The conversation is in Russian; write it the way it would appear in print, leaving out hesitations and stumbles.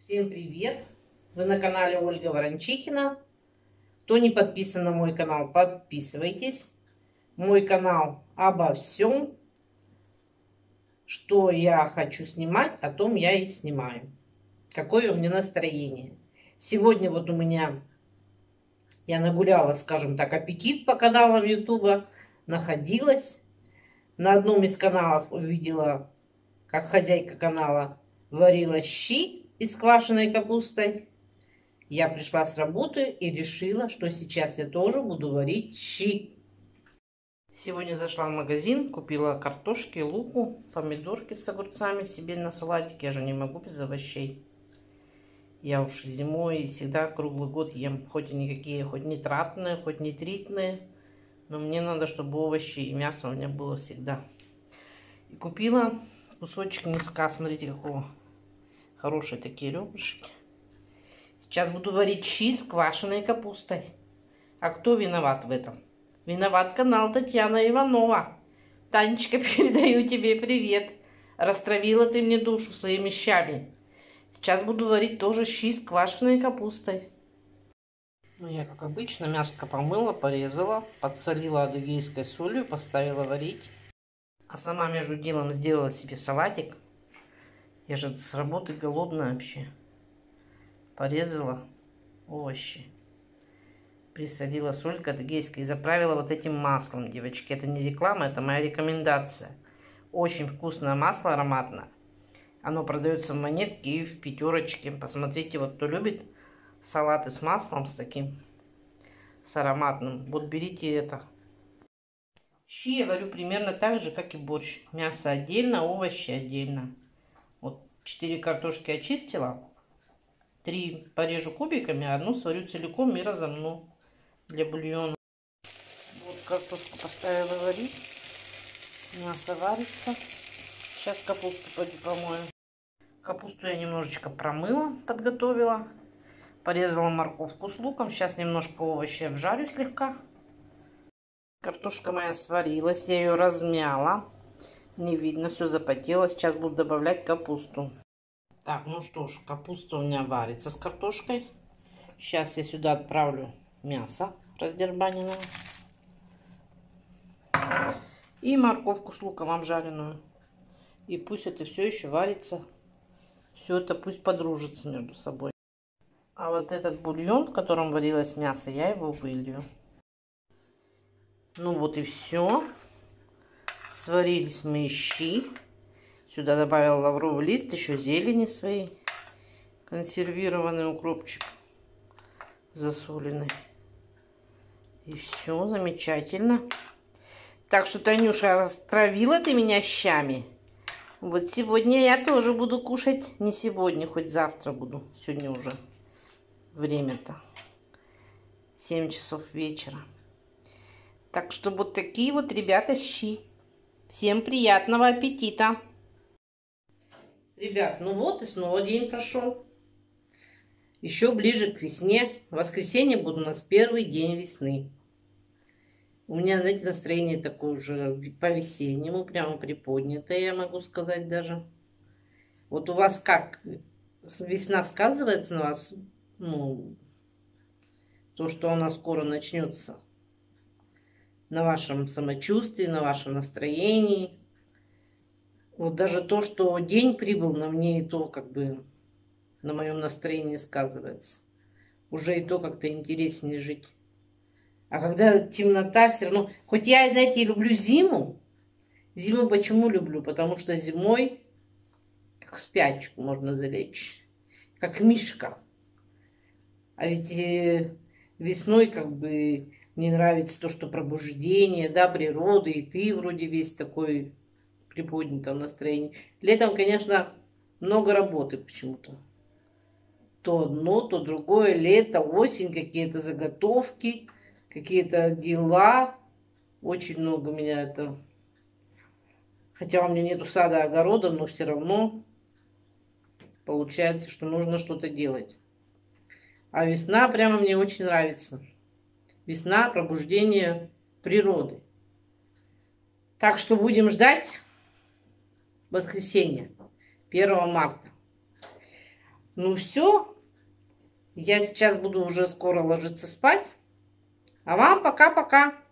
Всем привет! Вы на канале Ольга Ворончихина. Кто не подписан на мой канал, подписывайтесь. Мой канал обо всем, что я хочу снимать, о том я и снимаю. Какое у меня настроение. Сегодня вот у меня, я нагуляла, скажем так, аппетит по каналам ютуба. Находилась. На одном из каналов увидела, как хозяйка канала варила щи из квашеной капустой. Я пришла с работы и решила, что сейчас я тоже буду варить щи. Сегодня зашла в магазин, купила картошки, луку, помидорки с огурцами себе на салатик. Я же не могу без овощей. Я уж зимой всегда круглый год ем, хоть и никакие, хоть нитратные, хоть нитритные. Но мне надо, чтобы овощи и мясо у меня было всегда. И купила кусочек мяска, смотрите, какого. Хорошие такие ребрышки. Сейчас буду варить щи с квашеной капустой. А кто виноват в этом? Виноват канал Татьяна Иванова. Танечка, передаю тебе привет. Растравила ты мне душу своими щами. Сейчас буду варить тоже щи с квашеной капустой. Ну, я, как обычно, мяско помыла, порезала, подсолила адыгейской солью, поставила варить. А сама между делом сделала себе салатик. Я же с работы голодная вообще. Порезала овощи. Присолила соль адыгейской и заправила вот этим маслом, девочки. Это не реклама, это моя рекомендация. Очень вкусное масло, ароматное. Оно продается в Монетке и в Пятерочке. Посмотрите, вот кто любит салаты с маслом, с таким, с ароматным, вот берите это. Щи я варю примерно так же, как и борщ. Мясо отдельно, овощи отдельно. Вот 4 картошки очистила. 3 порежу кубиками, а одну сварю целиком и разомну для бульона. Вот картошку поставила варить. Мясо варится. Сейчас капусту пойду помою. Капусту я немножечко промыла, подготовила. Порезала морковку с луком. Сейчас немножко овощей обжарю слегка. Картошка моя сварилась. Я ее размяла. Не видно, все запотело. Сейчас буду добавлять капусту. Так, ну что ж, капуста у меня варится с картошкой. Сейчас я сюда отправлю мясо раздербаненное. И морковку с луком обжаренную. И пусть это все еще варится. Все это пусть подружится между собой. А вот этот бульон, в котором варилось мясо, я его вылью. Ну вот и все. Сварились мои щи. Сюда добавила лавровый лист, еще зелени своей. Консервированный укропчик засоленный. И все замечательно. Так что, Танюша, растравила ты меня щами. Вот сегодня я тоже буду кушать. Не сегодня, хоть завтра буду. Сегодня уже время-то 7 часов вечера. Так что вот такие вот, ребята, щи. Всем приятного аппетита! Ребят, ну вот и снова день прошел. Еще ближе к весне. В воскресенье будет у нас первый день весны. У меня, знаете, настроение такое уже по-весеннему, прямо приподнятое, я могу сказать даже. Вот у вас как? Весна сказывается на вас? Ну, то, что она скоро начнется. На вашем самочувствии, на вашем настроении. Вот даже то, что день прибыл на мне, и то как бы на моем настроении сказывается. Уже и то как-то интереснее жить. А когда темнота, все равно... Хоть я, знаете, люблю зиму. Зиму почему люблю? Потому что зимой как в спячку можно залечь. Как мишка. А ведь весной как бы мне нравится то, что пробуждение, да, природы. И ты вроде весь такой приподнятом настроении. Летом, конечно, много работы почему-то. То одно, то другое. Лето, осень, какие-то заготовки, какие-то дела. Очень много у меня это. Хотя у меня нету сада, огорода, но все равно получается, что нужно что-то делать. А весна прямо мне очень нравится. Весна, пробуждение природы. Так что будем ждать воскресенья, 1 марта. Ну все, я сейчас буду уже скоро ложиться спать. А вам пока-пока.